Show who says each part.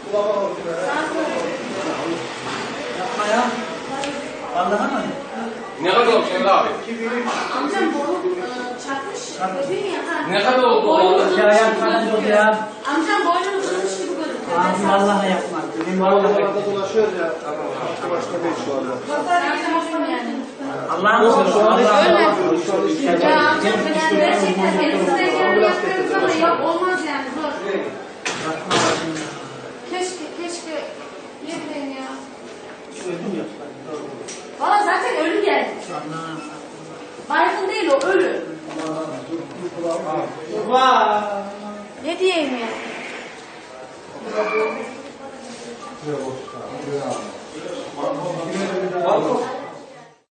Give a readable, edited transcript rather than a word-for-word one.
Speaker 1: Yapma ya. Allah'a mı?
Speaker 2: Ne kadar oldu Şenol abi?
Speaker 3: Amcam boğulup çarpmış. Dedin ya.
Speaker 2: Ne kadar oldu?
Speaker 1: Ayağım kanıyor ya.
Speaker 3: Amcam boynunu kırmış gibi gözüküyor.
Speaker 1: Abi vallahi yapma. Benim vallahi yapma.
Speaker 4: Dolaşıyoruz ya. Başka bir şu anda.
Speaker 1: Allah'ım olsun.
Speaker 3: Ya amcam ben gerçekten elimizden geleni yapıyoruz ama yok olmaz yani zor. Keşke yemeyin ya.
Speaker 1: Öldüm ya.
Speaker 3: Valla zaten ölü geldi. Baygın değil o ölü. Ne diyeyim ya?
Speaker 4: Balkon.